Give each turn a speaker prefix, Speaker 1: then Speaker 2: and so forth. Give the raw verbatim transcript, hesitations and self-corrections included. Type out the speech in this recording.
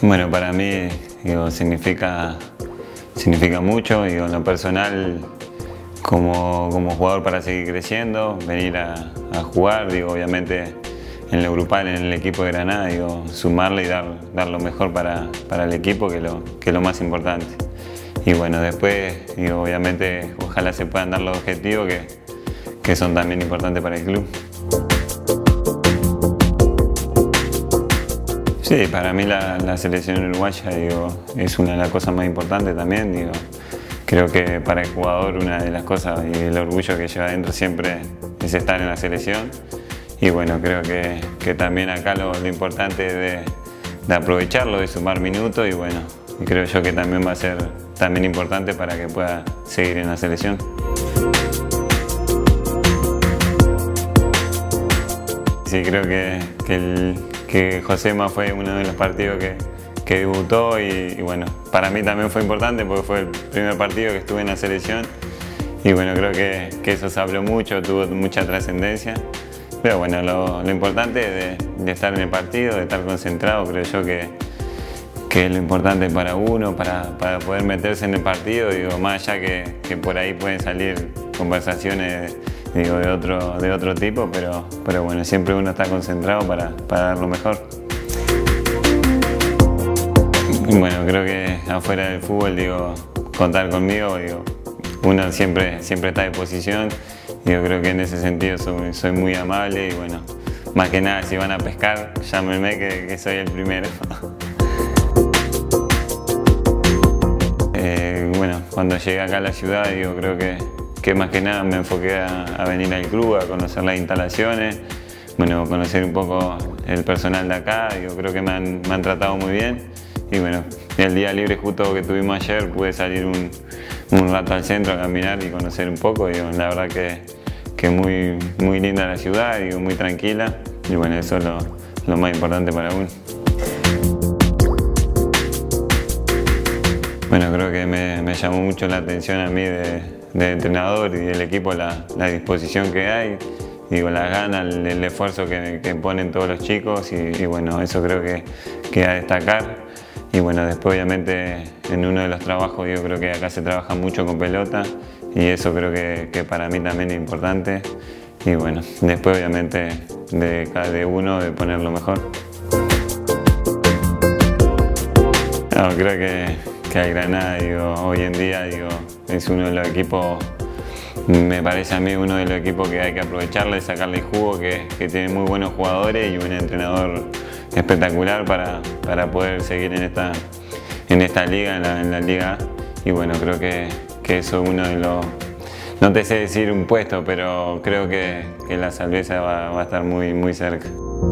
Speaker 1: Bueno, para mí digo, significa, significa mucho, digo, en lo personal como, como jugador para seguir creciendo, venir a, a jugar, digo, obviamente en lo grupal, en el equipo de Granada, digo, sumarle y dar, dar lo mejor para, para el equipo, que lo, que es lo más importante. Y bueno, después, digo, obviamente, ojalá se puedan dar los objetivos que, que son también importantes para el club. Sí, para mí la, la selección uruguaya digo, es una de las cosas más importantes también. Digo, creo que para el jugador una de las cosas y el orgullo que lleva adentro siempre es estar en la selección. Y bueno, creo que, que también acá lo, lo importante es de, de aprovecharlo, de sumar minutos y bueno, y creo yo que también va a ser también importante para que pueda seguir en la selección. Sí, creo que, que, el, que Josema fue uno de los partidos que, que debutó y, y bueno, para mí también fue importante porque fue el primer partido que estuve en la selección y bueno, creo que, que eso se habló mucho, tuvo mucha trascendencia. Pero bueno, lo, lo importante es de, de estar en el partido, de estar concentrado, creo yo que, que es lo importante para uno, para, para poder meterse en el partido, digo, más allá que, que por ahí pueden salir conversaciones digo, de, otro, de otro tipo, pero, pero bueno, siempre uno está concentrado para, para dar lo mejor. Bueno, creo que afuera del fútbol, digo, contar conmigo, digo, uno siempre, siempre está a disposición. Yo creo que en ese sentido soy, soy muy amable y bueno, más que nada si van a pescar, llámenme que, que soy el primero. eh, bueno, cuando llegué acá a la ciudad, digo, creo que, que más que nada me enfoqué a, a venir al club, a conocer las instalaciones, bueno, conocer un poco el personal de acá, digo, creo que me han, me han tratado muy bien y bueno, el día libre justo que tuvimos ayer pude salir un, un rato al centro a caminar y conocer un poco, digo, la verdad que, que muy, muy linda la ciudad, digo, muy tranquila y bueno, eso es lo, lo más importante para uno. Bueno, creo que me, me llamó mucho la atención a mí de, de entrenador y del equipo la, la disposición que hay, digo, las ganas, el, el esfuerzo que, que ponen todos los chicos y, y bueno, eso creo que, que a destacar. Y bueno, después obviamente en uno de los trabajos yo creo que acá se trabaja mucho con pelota y eso creo que, que para mí también es importante. Y bueno, después obviamente de cada de uno de poner lo mejor. No, creo que, que el Granada digo, hoy en día digo, es uno de los equipos, me parece a mí uno de los equipos que hay que aprovecharle, sacarle el jugo, que, que tiene muy buenos jugadores y un entrenador espectacular para, para poder seguir en esta, en esta liga, en la, en la Liga A. Y bueno, creo que, que eso es uno de los, no te sé decir un puesto, pero creo que, que la salveza va, va a estar muy, muy cerca.